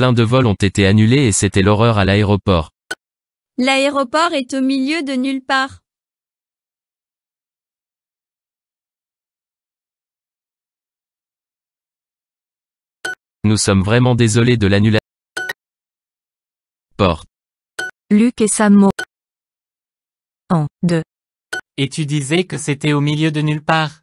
Plein de vols ont été annulés et c'était l'horreur à l'aéroport. L'aéroport est au milieu de nulle part. Nous sommes vraiment désolés de l'annulation. Porte. Luc et Sam. En 2. Et tu disais que c'était au milieu de nulle part.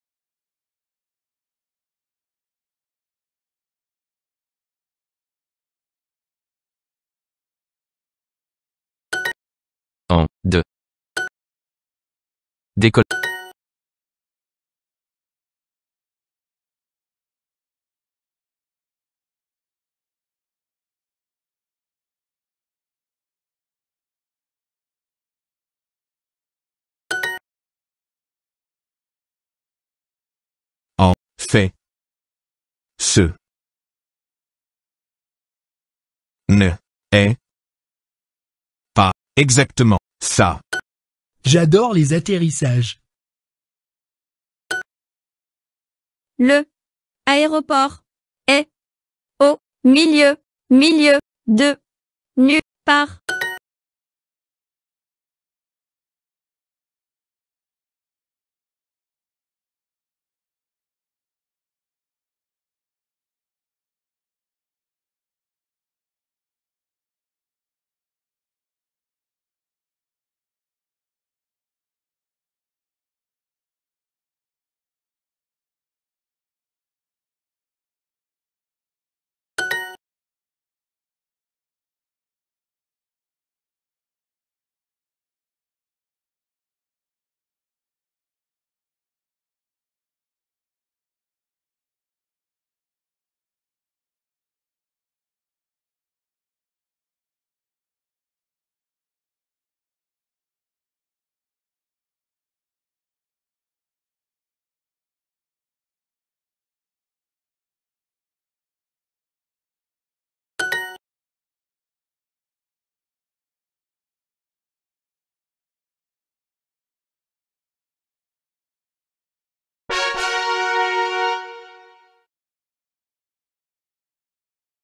En 2. Décolle. Fait. Ce. Ne. Est. Pas. Exactement. Ça. J'adore les atterrissages. Le aéroport est au milieu de nulle part.